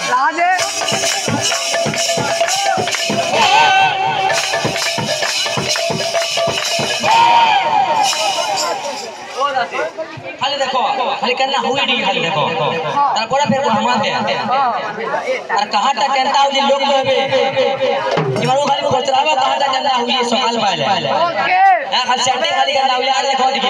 राधे खाली देखो खाली करना हुई नहीं खाली देखो तार पूरा फिर घुमाते और कहां तक जनता हुई लोग तो बे इमारो खाली को चलावा कहां तक जनता हुई सवाल पाले ओके हां खाली सेटिंग खाली करना हुई यार देखो देखिए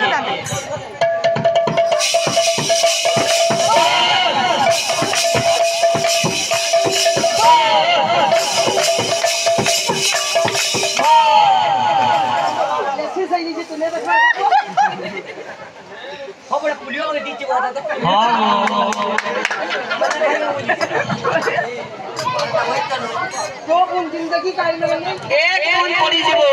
हो बड़ा पुलियो के नीचे वाला था हां तो कौन जिंदगी का ही नहीं एक कौन पड़ी जीवो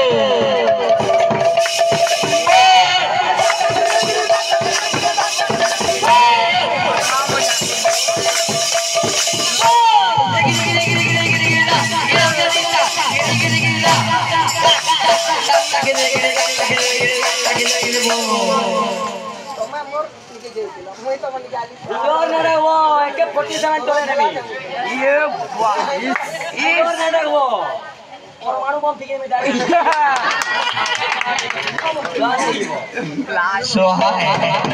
वो के 47 चले रही ये वाह और नडर वो परमाणु बम फिके में डाल सो हाय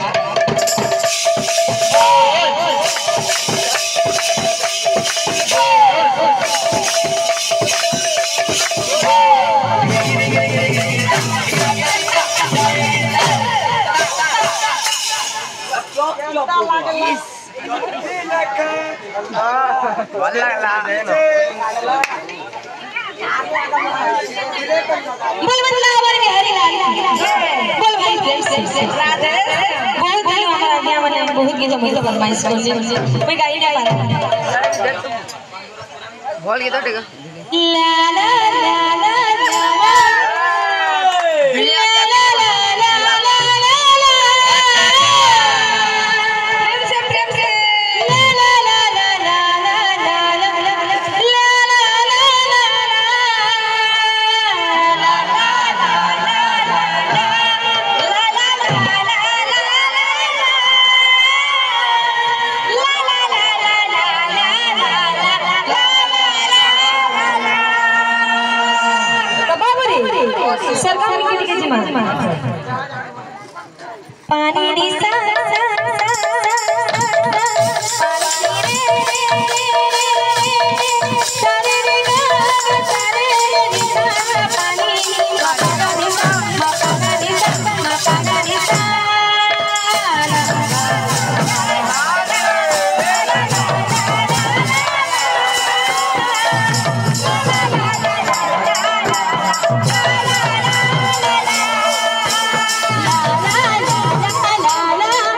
बोल वृंदावन में हरि लाल बोल भाई प्रेम से राधे बहुत दिन हमारा गया मैंने बहुत की समय से फरमाइश कर ली मैं गाई नहीं पा रहा बोल के तो ठीक ला ला ला ला सरकार के जी पानी निसा la la la la la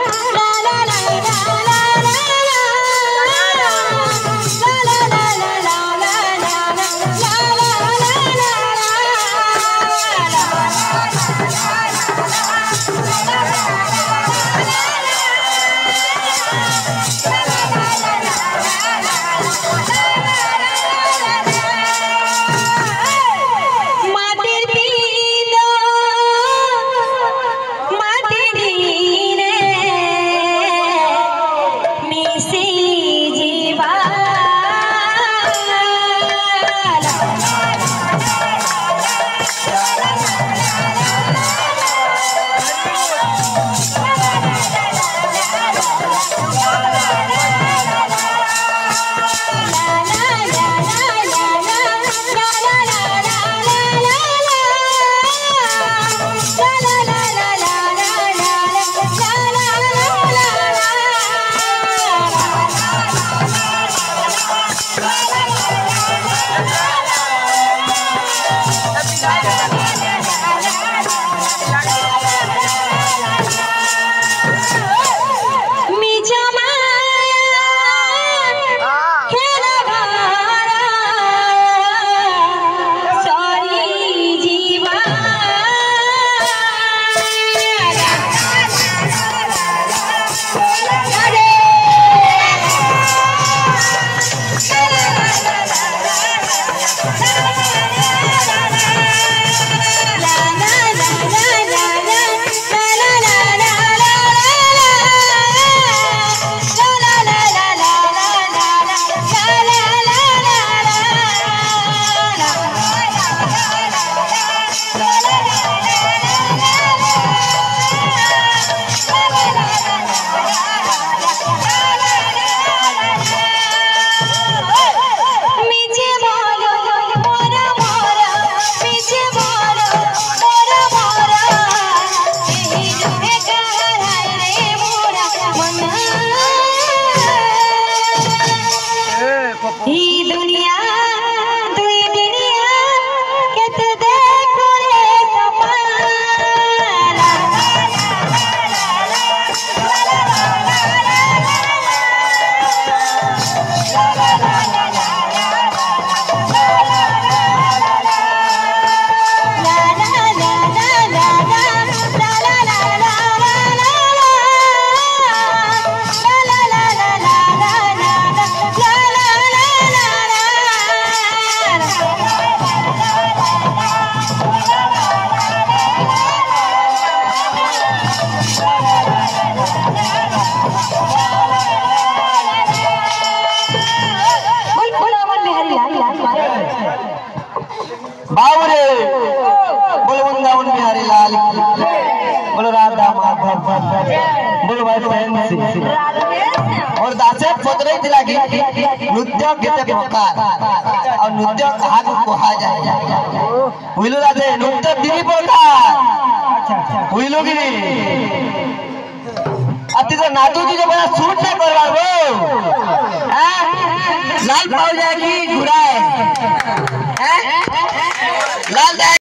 बाबूरे बोलो वृंदावन बिहारी लाल बोलो राधा माधव बोलो भाई बहन और दासे पतरे दिला की नृत्य गीते प्रकार और नृत्य कहा को कहा जाए हुइलो राधे नृत्य दिनी प्रकार हुइलो की अति तो नातू जी जो बना सूट ना करवा वो लाल पाव जाएगी घुराए लाल